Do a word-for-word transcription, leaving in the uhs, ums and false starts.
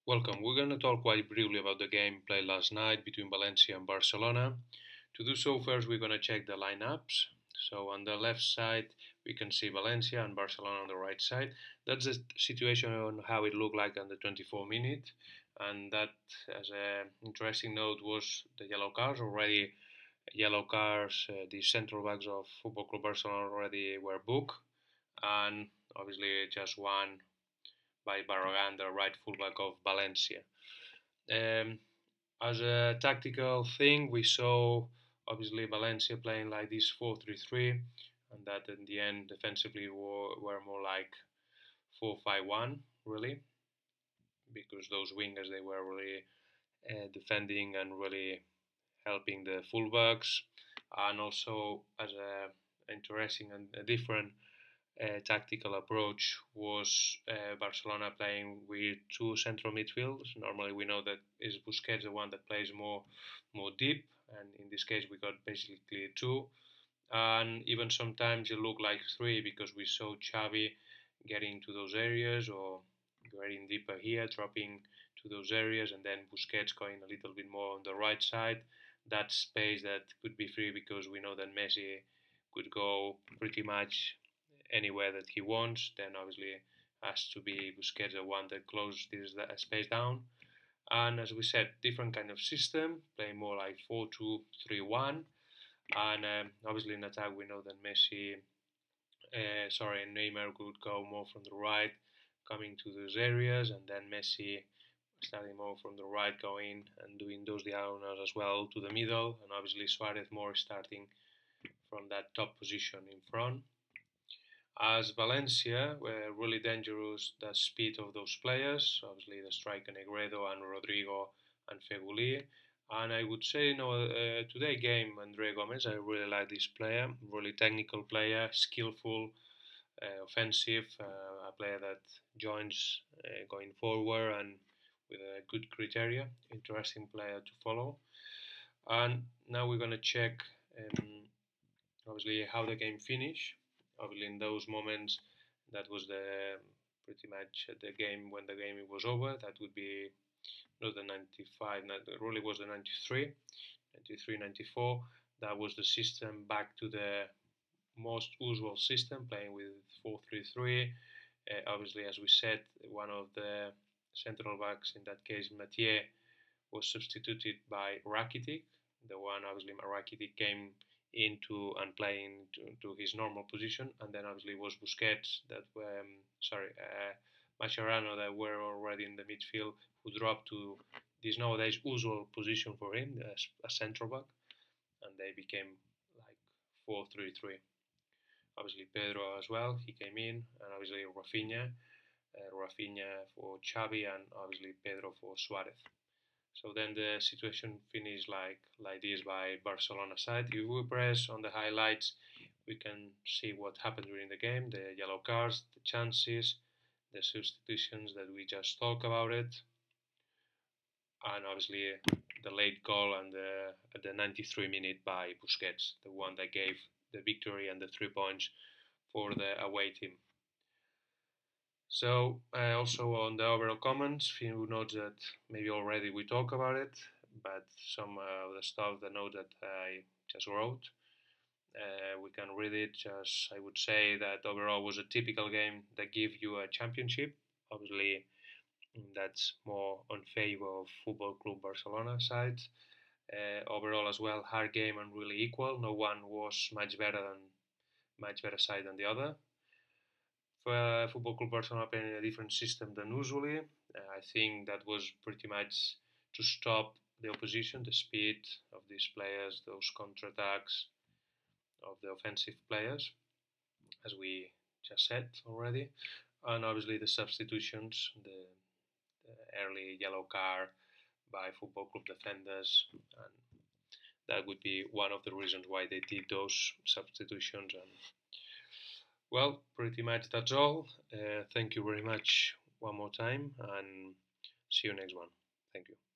Welcome. We're going to talk quite briefly about the game played last night between Valencia and Barcelona. To do so, first we're going to check the lineups. So on the left side, we can see Valencia and Barcelona on the right side. That's the situation on how it looked like on the twenty-four minute. And that, as an interesting note, was the yellow cards already. Yellow cards, uh, the central backs of Football Club Barcelona already were booked, and obviously just one by Barragán, the right fullback of Valencia. Um, as a tactical thing, we saw obviously Valencia playing like this four three three, and that in the end defensively were, were more like four five one, really, because those wingers they were really uh, defending and really helping the fullbacks, and also as a interesting and a different uh, tactical approach was uh, Barcelona playing with two central midfielders. Normally, we know that is Busquets the one that plays more more deep, and in this case, we got basically two. And even sometimes it looked like three because we saw Xavi getting to those areas or getting deeper here, dropping to those areas, and then Busquets going a little bit more on the right side. That space that could be free because we know that Messi could go pretty much anywhere that he wants. Then obviously has to be Busquets the one that closes this space down. And as we said, different kind of system, playing more like four two three one. And um, obviously in attack, we know that Messi, uh, sorry, Neymar could go more from the right, coming to those areas, and then Messi starting more from the right, going and doing those diagonals as well to the middle, and obviously Suarez more starting from that top position in front. As Valencia were really dangerous, the speed of those players, obviously the striker Negredo and Rodrigo and Feguli. And I would say, you know, uh, today game, Andre Gomez, I really like this player, really technical player, skillful, uh, offensive, uh, a player that joins uh, going forward and with a good criteria, interesting player to follow. And now we're going to check, um, obviously, how the game finished. Obviously, in those moments, that was the pretty much the game when the game was over. That would be not the ninety-five, it really was the ninety-three, ninety-three, ninety-four. That was the system back to the most usual system, playing with four three three. Uh, obviously, as we said, one of the central backs, in that case, Mathieu, was substituted by Rakitic. The one, obviously, Rakitic came into and playing to, to his normal position, and then obviously was Busquets that were, um, sorry, uh, Mascherano that were already in the midfield, who dropped to this nowadays usual position for him as a central back, and they became like four three three. Obviously Pedro as well, he came in, and obviously Rafinha, uh, Rafinha for Xavi, and obviously Pedro for Suarez. So then the situation finished like like this by Barcelona side. If we press on the highlights, we can see what happened during the game, the yellow cards, the chances, the substitutions that we just talked about it, and obviously the late goal and the at the ninety-three minute by Busquets, the one that gave the victory and the three points for the away team. So uh, also on the overall comments, few notes that maybe already we talk about it, but some uh, of the stuff, the note that I just wrote, uh, we can read it. Just I would say that overall was a typical game that give you a championship. Obviously, that's more on favor of Football Club Barcelona side. Uh, overall as well, hard game and really equal. No one was much better than much better side than the other. For Football Club Barcelona playing in a different system than usually. Uh, I think that was pretty much to stop the opposition, the speed of these players, those counterattacks of the offensive players, as we just said already, and obviously the substitutions, the, the early yellow card by Football Club defenders, and that would be one of the reasons why they did those substitutions. And well, pretty much that's all. Uh, thank you very much one more time, and see you next one. Thank you.